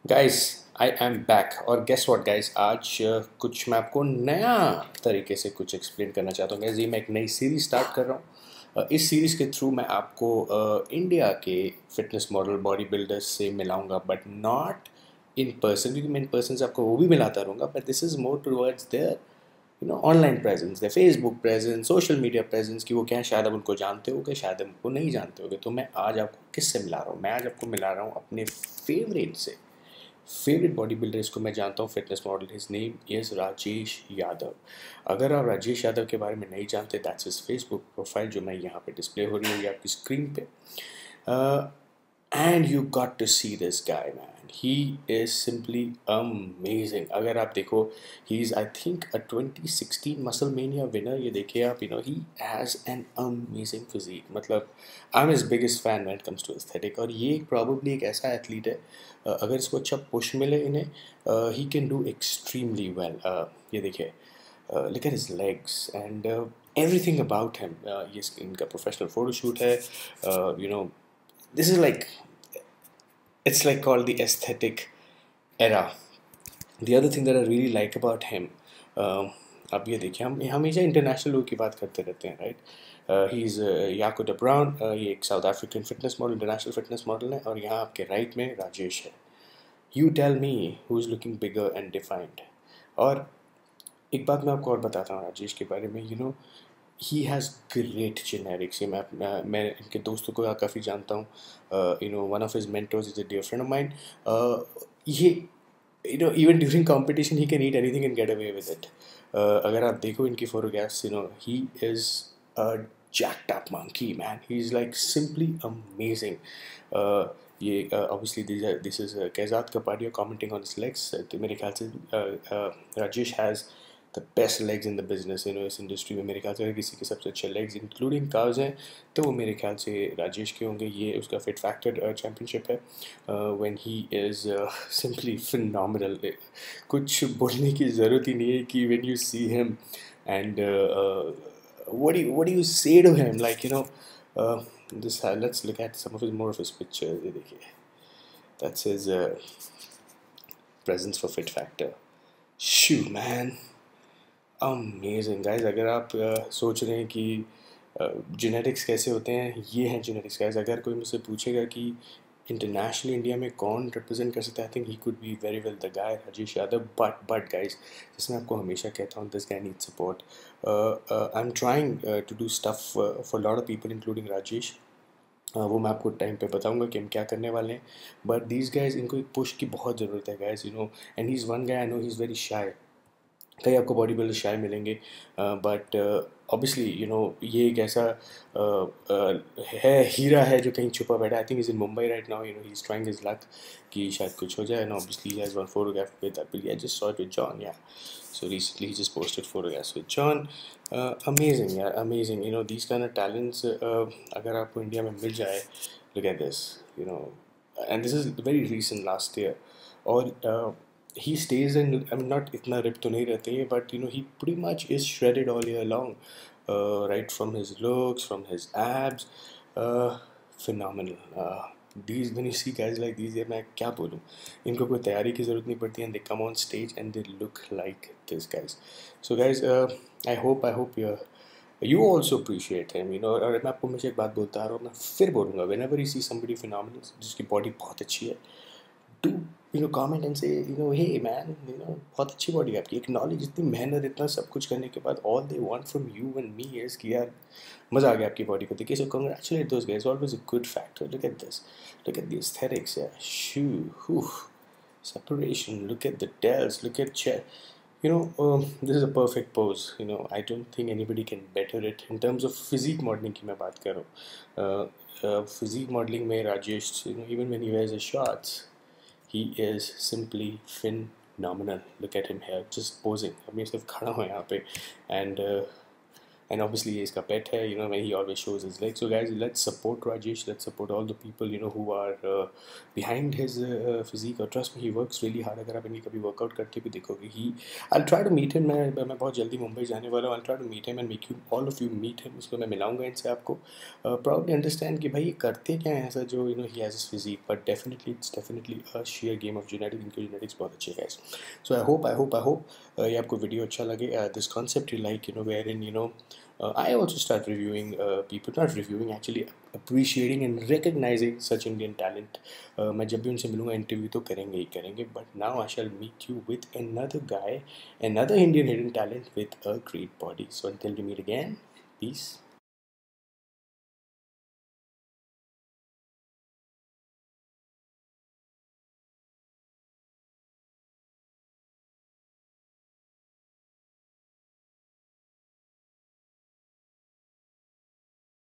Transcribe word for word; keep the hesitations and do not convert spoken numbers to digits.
Guys I am back और guess what guys आज uh, कुछ मैं आपको नया तरीके से कुछ एक्सप्लेन करना चाहता हूँ गाइस। ये मैं एक नई सीरीज स्टार्ट कर रहा हूँ। uh, इस सीरीज के थ्रू मैं आपको इंडिया के फिटनेस मॉडल बॉडी बिल्डर्स से मिलाऊंगा, बट नॉट इन पर्सन, क्योंकि मैं इन पर्सन से आपको वो भी मिलाता रहूँगा, but this is more towards their you know online presence, their Facebook presence, social media presence की वो क्या है, शायद आप उनको जानते होगे, शायद आप उनको नहीं जानते होगे। तो मैं आज आपको किससे मिला रहा हूँ? मैं आज आपको मिला रहा हूँ अपने फेवरेट से। फेवरेट बॉडी बिल्डर इसको मैं जानता हूँ, fitness model, his name is Rajesh Yadav. अगर आप राजेश यादव के बारे में नहीं जानते, दैट्स हिज फेसबुक प्रोफाइल जो मैं यहाँ पे डिस्प्ले हो रही है आपकी स्क्रीन पे। And you got to see this guy man, he is simply amazing. अगर आप देखो, he is I think a twenty sixteen muscle mania winner. ये देखिए आप, you know he has an amazing physique. मतलब I am his biggest fan when it comes to aesthetic. और ये probably एक ऐसा एथलीट है, अ, अगर इसको अच्छा पुश मिले इन्हें, he can do extremely well. ये देखिए, look at his legs and everything about him. ये इनका प्रोफेशनल फोटोशूट है, you know this is like, it's like called the aesthetic era. The other thing that I really like about him, uh, अब ये देखिए, हम हमेशा international लोग की बात करते रहते हैं, right. He is Jacob Brown, ये एक South African fitness model, international fitness model है, और यहाँ आपके राइट में राजेश है। You tell me who is looking bigger and defined. और एक बात मैं आपको और बताता हूँ राजेश के बारे में, you know he has great genetics. ये मैं मैं मैं इनके दोस्तों को काफ़ी जानता हूँ। You know one of his mentors is a dear friend of mine. ये you know even during competition he can eat anything and get away with it. अगर आप देखो इनकी photographs, you know he is a jacked up monkey man. He's like simply amazing. uh, ये obviously this is Kaizzad Capadia commenting on his legs. Uh, तो मेरे ख्याल से uh, uh, Rajesh has the best legs in the business. You know इस industry में मेरे ख्याल से अगर किसी के सबसे अच्छे लेग्स इंक्लूडिंग कार्स हैं तो वो मेरे ख्याल से राजेश के होंगे। ये उसका फिट फैक्टर चैम्पियनशिप है, when he is simply phenomenal. कुछ बोलने की ज़रूरत ही नहीं है कि when you see him and what do you what do you say to him, like, you know uh, this uh, let's look at some of his more of his pictures. ये देखिए, that's his uh, presence for fit factor. Shoo man, amazing guys. अगर आप uh, सोच रहे हैं कि genetics uh, कैसे होते हैं, ये हैं जेनेटिक्स गाइस। अगर कोई मुझसे पूछेगा कि इंटरनेशनली इंडिया में कौन रिप्रेजेंट कर सकता है, I think he could be very well the guy Rajesh Yadav. But but guys, जैसे मैं आपको हमेशा कहता हूँ, this guy need support. I am trying to do stuff for lot of people including Rajesh. वो मैं आपको टाइम पे बताऊंगा कि हम क्या करने वाले हैं। बट दीज गाइज, इनको एक पुश की बहुत ज़रूरत है guys, you know. And he is one guy I know, he is very shy. कई आपको बॉडी बिल्डर शाय मिलेंगे, बट ऑब्वियसली यू नो ये एक ऐसा uh, uh, है, हीरा है जो कहीं छुपा बैठा। I think is in Mumbai right now, you know he is trying his luck कि शायद कुछ हो जाए। And obviously he has one photograph with I believe I just saw it with John, या so recently he just posted photographs with John. uh, amazing यार, amazing, you know these kind of talents, uh, अगर आपको India में मिल जाए, look at this, you know and this is very recent, last year. और uh, he stays in, I mean not इतना rip तो नहीं रहते हैं, but you know he pretty much is shredded all year long, uh, right from his looks, from his abs, uh, phenomenal. uh, these when you see guys like these, यार मैं क्या बोलूँ, इनको कोई तैयारी की ज़रूरत नहीं पड़ती, and they come on stage and they look like this guys. So guys, uh, I hope I hope you you also appreciate him, you know। और मैं आपको हमेशा एक बात बोलता आ रहा हूँ, मैं फिर बोलूँगा, whenever you see somebody phenomenal जिसकी बॉडी बहुत अच्छी है, do you know comment and say, you know hey man, you know बहुत अच्छी बॉडी है आपकी। एक्नॉलेज, इतनी मेहनत, इतना सब कुछ करने के बाद all they want from you and me is कि यार मज़ा आ गया आपकी बॉडी को देखिए। So congratulate those guys, always a good factor. Look at this, look at the aesthetics, yeah, shoo, whew, separation, look at the delts, look at chest, you know um, this is a perfect pose, you know I don't think anybody can better it in terms of physique modeling की मैं बात कर रहा हूँ। uh, uh, physique modeling में Rajesh, you know even when he wears his shorts, he is simply phenomenal. Look at him here, just posing. I mean, सिर्फ खड़ा हुआ है यहाँ पे, and uh, and obviously ये इसका pet है, you know, when he always shows his legs. So guys, let's support Rajesh, let's support all the people, you know, who are uh, behind his uh, physique, और trust me, he works really hard. अगर आप इनकी कभी workout करके भी देखोगे, he I'll try to meet him. मैं मैं बहुत जल्दी मुंबई जाने वाला हूँ. I'll try to meet him and make you all of you meet him. उसको मैं मिलाऊंगा इनसे आपको. Probably understand कि भाई ये करते क्या हैं ऐसा जो, you know, he has his physique, but definitely it's definitely a sheer game of genetics. इनके genetics बहुत अच्छे guys. So I hope I hope I hope uh, ये आपको वीडियो अच्छा लगे. Uh, this concept you like, you know, wherein, you know, uh, I also start reviewing uh, people, not reviewing, actually appreciating and recognizing such Indian talent. uh, मैं जब भी उनसे मिलूँगा interview तो करेंगे ही करेंगे. But now I shall meet you with another guy, another Indian hidden talent with a great body. So until we meet again, peace.